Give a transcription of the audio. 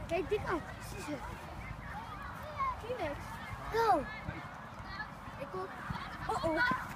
Kijk die kant. Zie je? Zie je niks? Go. Ik kom. Oh oh.